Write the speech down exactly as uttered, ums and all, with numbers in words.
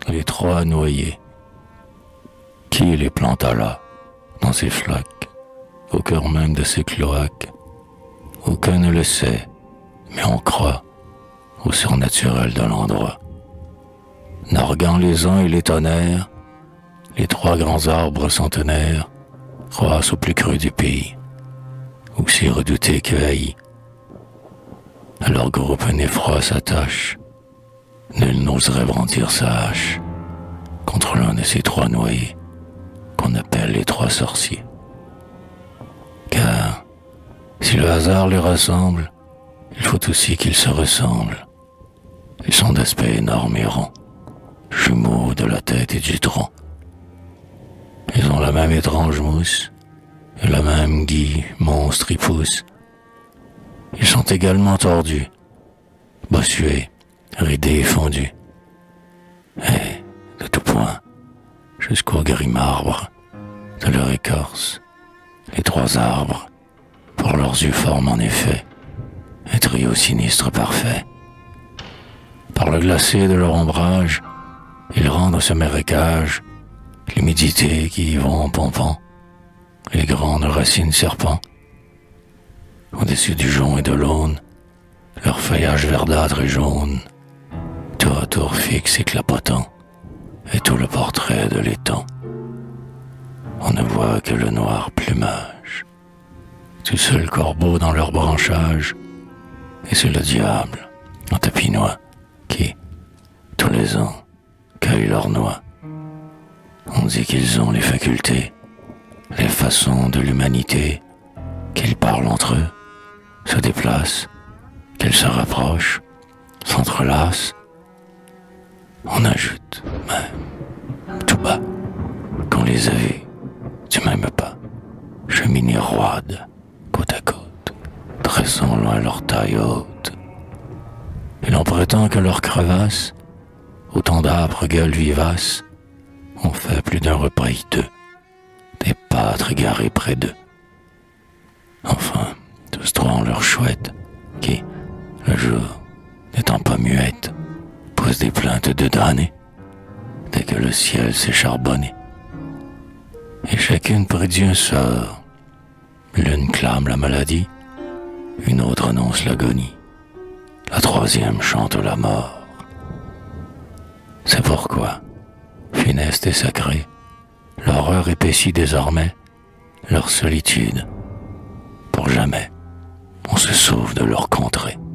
les trois noyés. Qui les planta là, dans ces flaques, au cœur même de ces cloaques? Aucun ne le sait, mais on croit au surnaturel de l'endroit. Narguant les uns et les tonnerres, les trois grands arbres centenaires croissent au plus creux du pays, aussi redoutés que haïs. À leur groupe un effroi s'attache, nul n'oserait brandir sa hache contre l'un de ces trois noyés qu'on appelle les trois sorciers. Car si le hasard les rassemble, il faut aussi qu'ils se ressemblent. Ils sont d'aspect énorme et rond, jumeaux de la tête et du tronc. Ils ont la même étrange mousse et la même guie monstre y pousse. Ils sont également tordus, bossués, ridés et fondus. Et, de tout point, jusqu'au gris marbre de leur écorce, les trois arbres, pour leurs yeux forment en effet un trio sinistre parfait. Par le glacé de leur ombrage, ils rendent ce marécage l'humidité qui y vont en pompant les grandes racines serpents. Au-dessus du jonc et de l'aune, leur feuillage verdâtre et jaune, tour à tour fixe et clapotant, est tout le portrait de l'étang. On ne voit que le noir plumage, tout seul corbeau dans leur branchage, et c'est le diable, en tapinois, qui, tous les ans, cueille leurs noix. On dit qu'ils ont les facultés, les façons de l'humanité, qu'ils parlent entre eux, se déplacent, qu'ils se rapprochent, s'entrelacent. On ajoute, même, tout bas, qu'on les a vus, du même pas, cheminer roides, côte à côte, dressant loin leur taille haute. Et l'on prétend que leurs crevasses, autant d'âpres gueules vivaces, ont fait plus d'un repas hideux, des pâtres égarés près d'eux. Enfin, tous trois ont leur chouette, qui, le jour, n'étant pas muette, pousse des plaintes de damnés, dès que le ciel s'est charbonné. Et chacune prédit un sort. L'une clame la maladie, une autre annonce l'agonie, la troisième chante la mort. C'est pourquoi, funeste et sacrée, l'horreur épaissit désormais leur solitude. Pour jamais, on se sauve de leur contrée.